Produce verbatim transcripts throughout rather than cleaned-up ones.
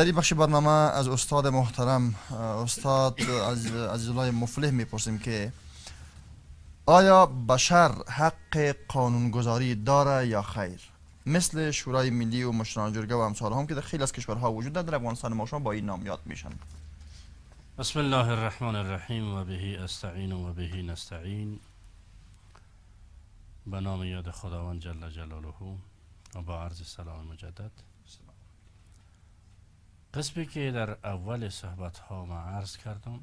در این بخش برنامه از استاد محترم استاد عزیزالله مفلح میپرسیم که آیا بشر حق قانونگذاری داره یا خیر؟ مثل شورای ملی و مشران جرگه و امثال هم که در خیلی از کشورها وجود داره، در افغانستان ما شما با این نام یاد میشن. بسم الله الرحمن الرحیم و بهی استعین و بهی نستعین. به نام یاد خداوند جل جلاله و با عرض سلام مجدد. قسمی که در اول صحبت ها ما عرض کردم،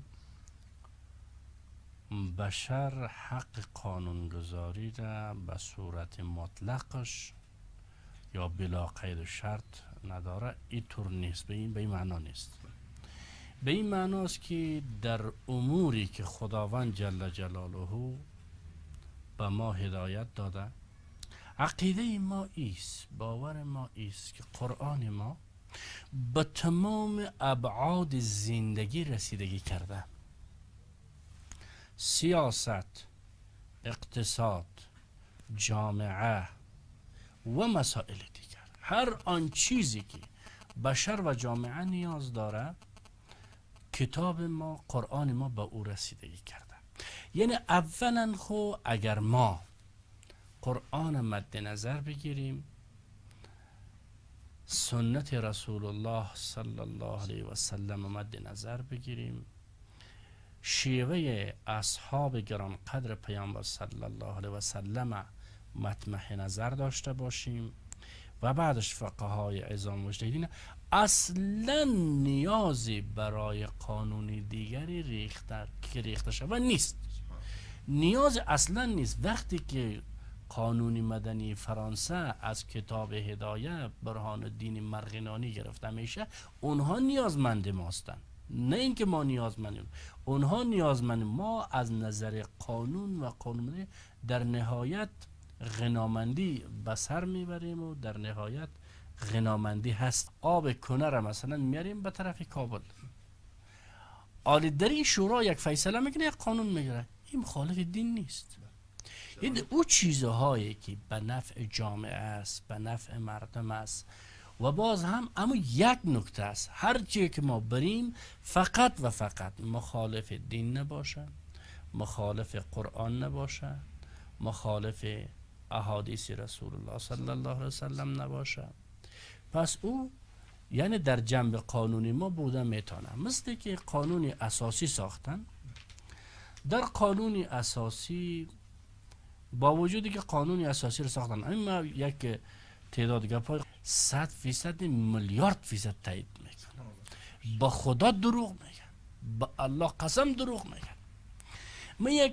بشر حق قانونگذاری را به صورت مطلقش یا بلا قید و شرط نداره. این طور نیست، به این به این معنا نیست. به این معناست که در اموری که خداوند جل جلاله به ما هدایت داده، عقیده ما ایست، باور ما ایست که قرآن ما به تمام ابعاد زندگی رسیدگی کرده. سیاست، اقتصاد، جامعه و مسائل دیگر، هر آن چیزی که بشر و جامعه نیاز داره، کتاب ما، قرآن ما به او رسیدگی کرده. یعنی اولا خو اگر ما قرآن مد نظر بگیریم، سنت رسول الله صلی الله علیه و سلم مد نظر بگیریم، شیوه اصحاب گران قدر پیامبر صلی الله علیه و سلم مطمح نظر داشته باشیم و بعدش فقهای عظام مجتهدین، اصلا نیازی برای قانونی دیگری ریخته که ریخته شود نیست. نیاز اصلا نیست. وقتی که قانون مدنی فرانسه از کتاب هدایه برهان الدین مرغنانی گرفته میشه، اونها نیازمند ماستن، نه اینکه ما نیازمندیم. اونها نیازمند ما از نظر قانون و قانون در نهایت غنامندی به سر میبریم و در نهایت غنامندی هست. آب کنه را مثلا میاریم به طرف کابل، آلی در این شورا یک فیصله میکنه، یک قانون میگیره. این مخالف دین نیست. این او چیزهایی که به نفع جامعه است، به نفع مردم است. و باز هم اما یک نکته است، هر چیزی که ما بریم فقط و فقط مخالف دین نباشه، مخالف قرآن نباشه، مخالف احادیث رسول الله صلی الله علیه و سلم نباشه، پس او یعنی در جنب قانونی ما بوده میتونه. مثل که قانون اساسی ساختن، در قانون اساسی با وجودی که قانون اساسی رو ساختن، اما یک تعداد گپای صد فیصد میلیارد فیصد تایید میکنن، با خدا دروغ میگن، با الله قسم دروغ میگن. من یک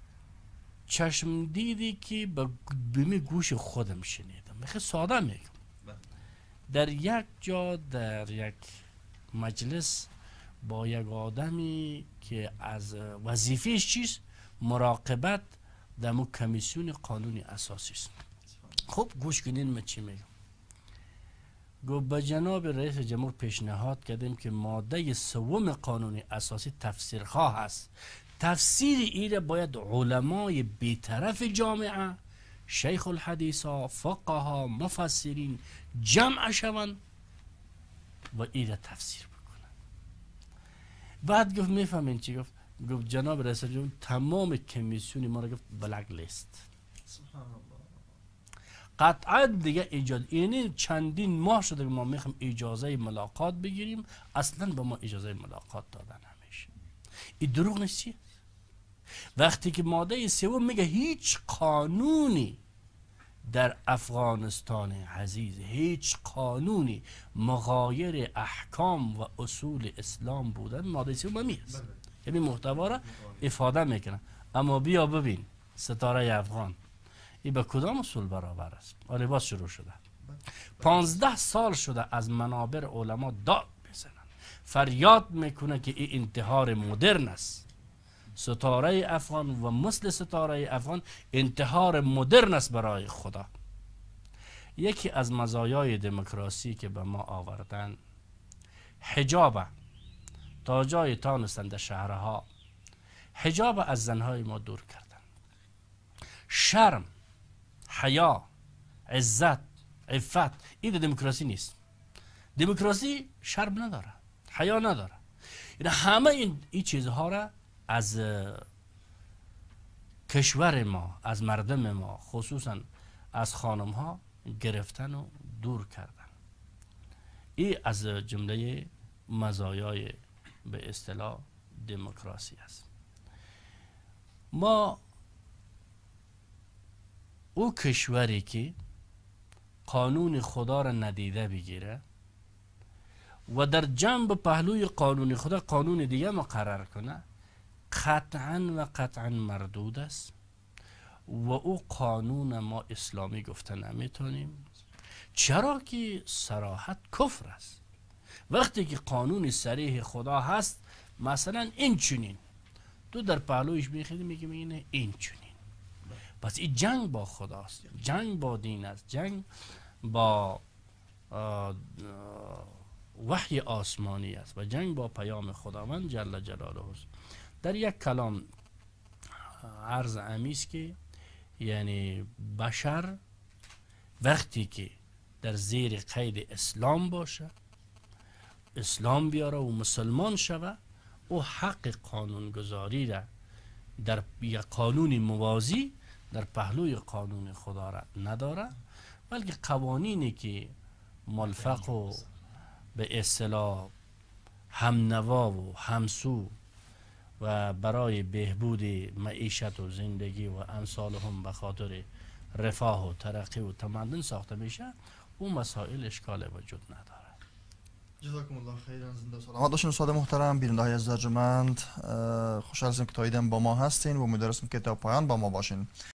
چشم دیدی که به می گوش خودم شنیدم، میخواه ساده میگم. در یک جا در یک مجلس با یک آدمی که از وظیفهش چیست؟ مراقبت در مو کمیسیون قانونی اساسی است. خب گوش کنین من چی میگم. گو به جناب رئیس جمهور پیشنهاد کردیم که ماده سوم قانون اساسی تفسیرخواه هست. تفسیر ایره باید علمای بیطرف جامعه، شیخ الحدیثا، فقها، مفسرین جمع شوند و ایره تفسیر بکنن. بعد گفت میفهمین چی گفت؟ گفت جناب رئیس جمهور تمام کمیسیون ما را گفت بلک لیست. قطعا دیگه ایجاد، یعنی چندین ماه شده که ما میخوام اجازه ملاقات بگیریم، اصلا به ما اجازه ملاقات دادن نمیشه. این دروغ نیست. وقتی که ماده سوم میگه هیچ قانونی در افغانستان عزیز، هیچ قانونی مغایر احکام و اصول اسلام بودن، ماده سوم هست. یعنی محتوا را افاده میکنه. اما بیا ببین ستاره افغان این به کدام اصول برابر است؟ آره باز شروع شده. پانزده سال شده از منابر علما داد میزنن، فریاد میکنه که این انتحار مدرن است. ستاره افغان و مثل ستاره افغان انتحار مدرن است برای خدا. یکی از مزایای دموکراسی که به ما آوردن، حجاب تا جای تانستن در شهرها، حجاب از زنهای ما دور کردن. شرم، حیا، عزت، عفت، این دموکراسی نیست. دموکراسی شرم نداره، حیا نداره. یعنی همه این, این چیزها را از کشور ما، از مردم ما، خصوصا از خانم ها گرفتن و دور کردن. این از جمله مزایای به اصطلاح دموکراسی است. ما او کشوری که قانون خدا را ندیده بگیره و در جنب پهلوی قانون خدا قانون دیگه مقرر کنه، قطعا و قطعا مردود است و او قانون ما اسلامی گفته نمیتونیم. چرا که صراحت کفر است. وقتی که قانون صریح خدا هست، مثلا این چنین، تو در پهلویش میخیدی میگی میگه این چنین، پس این جنگ با خداست، جنگ با دین است، جنگ با وحی آسمانی است و جنگ با پیام خداوند جل جلاله است. در یک کلام عرض امیست که یعنی بشر وقتی که در زیر قید اسلام باشه، اسلام بیاره و مسلمان شوه، او حق قانونگذاری را در یک قانون موازی در پهلوی قانون خدا را نداره، بلکه قوانینی که ملفق و به اصطلاح همنوا و همسو و برای بهبود معیشت و زندگی و امثالهم به خاطر رفاه و ترقی و تمدن ساخته میشه، اون مسائل اشکال وجود نداره. جزاکم الله خیرا، زنده و سلامت باشین استاد محترم. بیننده های عزیز ارجمند، خوشحال هستیم که تا ایدم با ما هستین و امیدوارم که تا پایان با ما باشین.